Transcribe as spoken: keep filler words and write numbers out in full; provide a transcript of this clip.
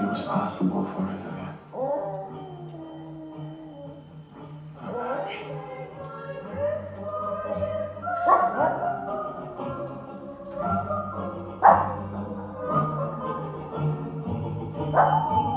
was awesome go for it again. I'm happy.